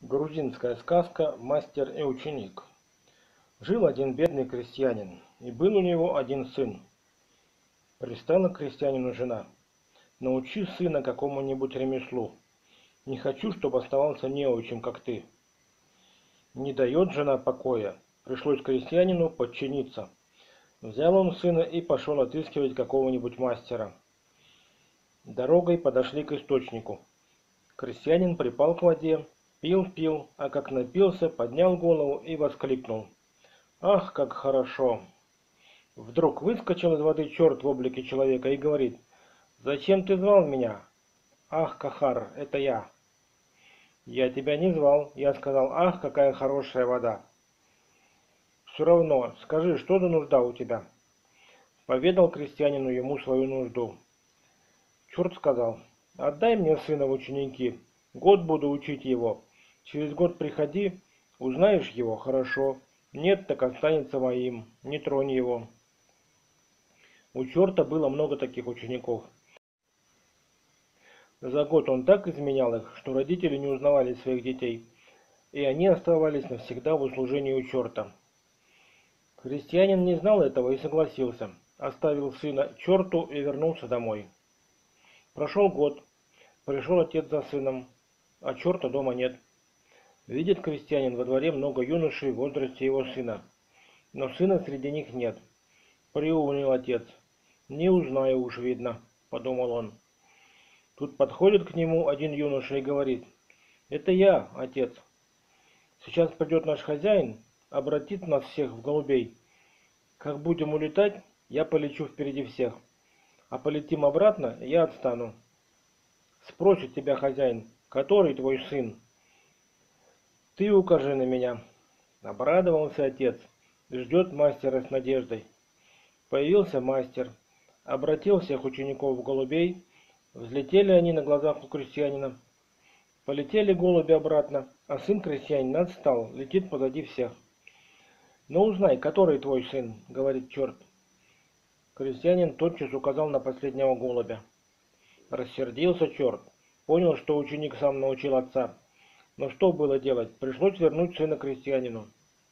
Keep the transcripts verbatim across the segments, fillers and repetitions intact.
Грузинская сказка «Мастер и ученик». Жил один бедный крестьянин, и был у него один сын. Пристала к крестьянину жена: «Научи сына какому-нибудь ремеслу. Не хочу, чтобы оставался неучим, как ты». Не дает жена покоя. Пришлось крестьянину подчиниться. Взял он сына и пошел отыскивать какого-нибудь мастера. Дорогой подошли к источнику. Крестьянин припал к воде, пил-пил, а как напился, поднял голову и воскликнул: «Ах, как хорошо!» Вдруг выскочил из воды черт в облике человека и говорит: «Зачем ты звал меня?» «Ах, Кахар, это я!» «Я тебя не звал, я сказал: ах, какая хорошая вода!» «Все равно, скажи, что за нужда у тебя?» Поведал крестьянину ему свою нужду. Черт сказал: «Отдай мне сына в ученики, год буду учить его. Через год приходи, узнаешь его — хорошо, нет, так останется моим, не тронь его». У черта было много таких учеников. За год он так изменял их, что родители не узнавали своих детей, и они оставались навсегда в услужении у черта. Крестьянин не знал этого и согласился, оставил сына черту и вернулся домой. Прошел год, пришел отец за сыном, а черта дома нет. Видит крестьянин во дворе много юношей в возрасте его сына, но сына среди них нет. Приуныл отец. «Не узнаю уж, видно», — подумал он. Тут подходит к нему один юноша и говорит: «Это я, отец. Сейчас придет наш хозяин, обратит нас всех в голубей. Как будем улетать, я полечу впереди всех, а полетим обратно, я отстану. Спросит тебя хозяин: который твой сын? Ты укажи на меня». Обрадовался отец, ждет мастера с надеждой. Появился мастер, обратил всех учеников в голубей, взлетели они на глазах у крестьянина. Полетели голуби обратно, а сын крестьянина отстал, летит позади всех. «Ну узнай, который твой сын?» — говорит черт. Крестьянин тотчас указал на последнего голубя. Рассердился черт, понял, что ученик сам научил отца. Но что было делать? Пришлось вернуть сына крестьянину.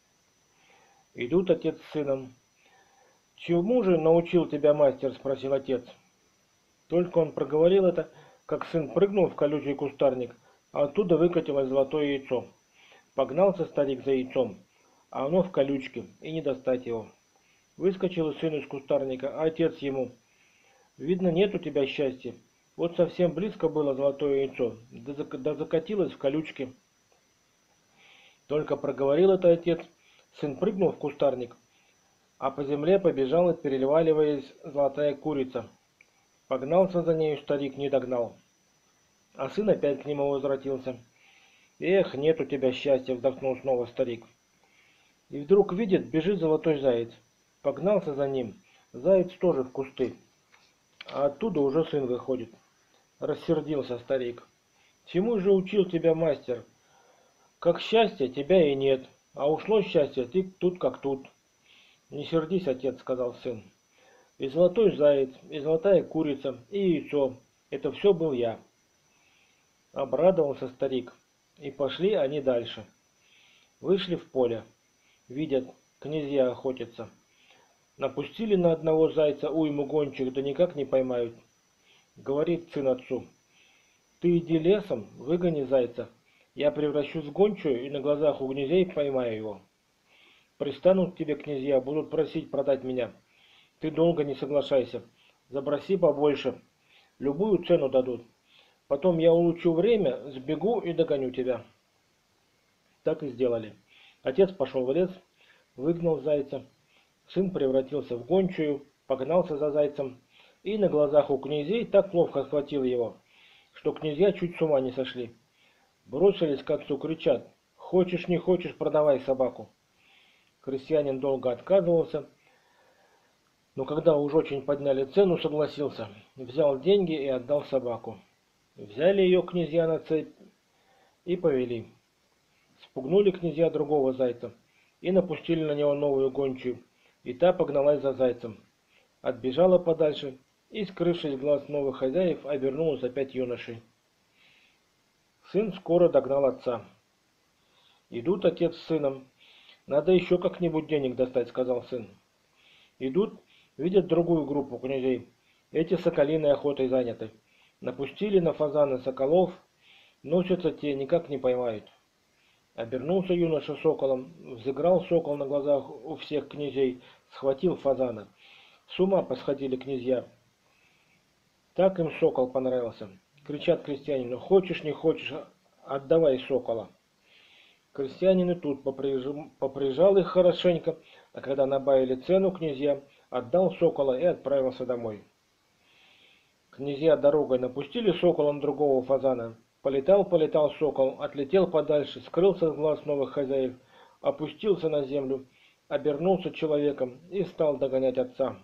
Идут отец с сыном. «Чему же научил тебя мастер?» — спросил отец. Только он проговорил это, как сын прыгнул в колючий кустарник, а оттуда выкатилось золотое яйцо. Погнался старик за яйцом, а оно в колючке, и не достать его. Выскочил сын из кустарника, а отец ему: «Видно, нет у тебя счастья. Вот совсем близко было золотое яйцо, да закатилось в колючке». Только проговорил это отец, сын прыгнул в кустарник, а по земле побежала, переливаясь, золотая курица. Погнался за нею старик, не догнал. А сын опять к нему возвратился. «Эх, нет у тебя счастья!» — вздохнул снова старик. И вдруг видит, бежит золотой заяц. Погнался за ним. Заяц тоже в кусты. А оттуда уже сын выходит. Рассердился старик. «Чему же учил тебя мастер? Как счастье, тебя и нет, а ушло счастье, ты тут как тут». «Не сердись, отец», — сказал сын. «И золотой заяц, и золотая курица, и яйцо — это все был я». Обрадовался старик, и пошли они дальше. Вышли в поле. Видят, князья охотятся. Напустили на одного зайца уйму гончих, да никак не поймают. Говорит сын отцу: «Ты иди лесом, выгони зайца, я превращусь в гончую и на глазах у князей поймаю его. Пристанут к тебе князья, будут просить продать меня. Ты долго не соглашайся, заброси побольше, любую цену дадут. Потом я улучшу время, сбегу и догоню тебя». Так и сделали. Отец пошел в лес, выгнал зайца. Сын превратился в гончую, погнался за зайцем и на глазах у князей так ловко схватил его, что князья чуть с ума не сошли. Бросились к отцу, кричат: «Хочешь, не хочешь, продавай собаку». Крестьянин долго отказывался, но когда уж очень подняли цену, согласился, взял деньги и отдал собаку. Взяли ее князья на цепь и повели. Спугнули князья другого зайца и напустили на него новую гончую, и та погналась за зайцем. Отбежала подальше и, скрывшись глаз новых хозяев, обернулась опять юношей. Сын скоро догнал отца. Идут отец с сыном. «Надо еще как-нибудь денег достать», — сказал сын. Идут, видят другую группу князей. Эти соколиной охотой заняты. Напустили на фазана соколов, носятся те, никак не поймают. Обернулся юноша соколом, взыграл сокол на глазах у всех князей, схватил фазана. С ума посходили князья. Так им сокол понравился. Кричат крестьянину: «Хочешь, не хочешь, отдавай сокола». Крестьянин и тут поприжал, поприжал их хорошенько, а когда набавили цену князья, отдал сокола и отправился домой. Князья дорогой напустили сокола на другого фазана. Полетал, полетал сокол, отлетел подальше, скрылся с глаз новых хозяев, опустился на землю, обернулся человеком и стал догонять отца.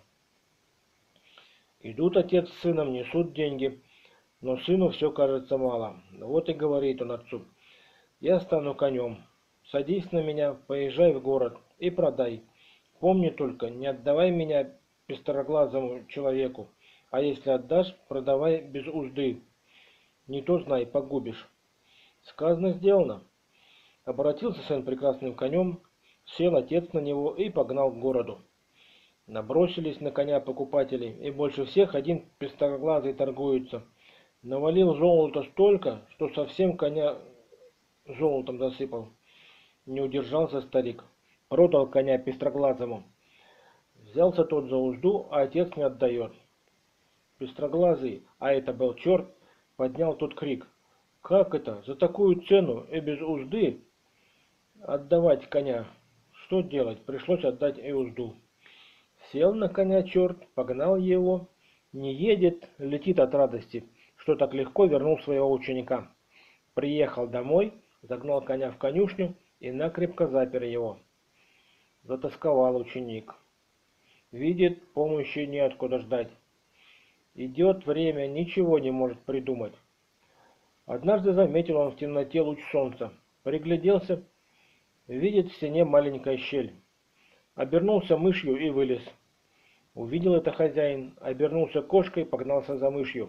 Идут отец с сыном, несут деньги, но сыну все кажется мало. Вот и говорит он отцу: «Я стану конем. Садись на меня, поезжай в город и продай. Помни только, не отдавай меня пестроглазому человеку, а если отдашь, продавай без узды. Не то, знай, погубишь». Сказано, сделано. Обратился сын прекрасным конем, сел отец на него и погнал к городу. Набросились на коня покупатели, и больше всех один пестроглазый торгуется. Навалил золота столько, что совсем коня золотом засыпал. Не удержался старик, продал коня пестроглазому. Взялся тот за узду, а отец не отдает. Пестроглазый, а это был черт, поднял тот крик: «Как это, за такую цену и без узды отдавать коня?» Что делать, пришлось отдать и узду. Сел на коня черт, погнал его, не едет, летит от радости, что так легко вернул своего ученика. Приехал домой, загнал коня в конюшню и накрепко запер его. Затосковал ученик. Видит, помощи неоткуда ждать. Идет время, ничего не может придумать. Однажды заметил он в темноте луч солнца. Пригляделся, видит в стене маленькая щель. Обернулся мышью и вылез. Увидел это хозяин, обернулся кошкой, погнался за мышью.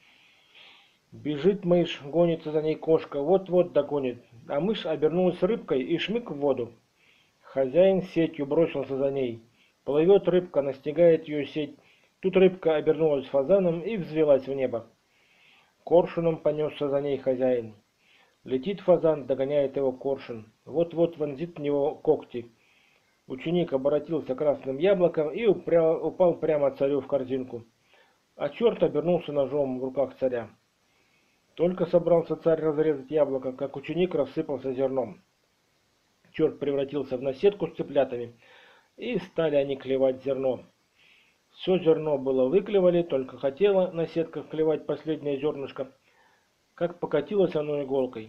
Бежит мышь, гонится за ней кошка, вот-вот догонит, а мышь обернулась рыбкой и шмык в воду. Хозяин сетью бросился за ней. Плывет рыбка, настигает ее сеть. Тут рыбка обернулась фазаном и взвелась в небо. Коршуном понесся за ней хозяин. Летит фазан, догоняет его коршун. Вот-вот вонзит в него когти. Ученик обратился красным яблоком и упал прямо царю в корзинку. А черт обернулся ножом в руках царя. Только собрался царь разрезать яблоко, как ученик рассыпался зерном. Черт превратился в наседку с цыплятами, и стали они клевать зерно. Все зерно было выклевали, только хотела наседка клевать последнее зернышко, как покатилось оно иголкой.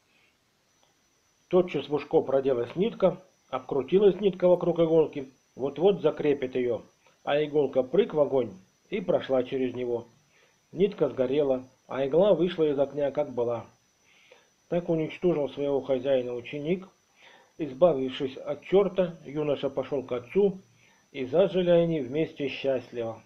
Тотчас в ушко проделась нитка, обкрутилась нитка вокруг иголки, вот-вот закрепит ее, а иголка прыг в огонь и прошла через него. Нитка сгорела, а игла вышла из огня, как была. Так уничтожил своего хозяина ученик. Избавившись от черта, юноша пошел к отцу, и зажили они вместе счастливо.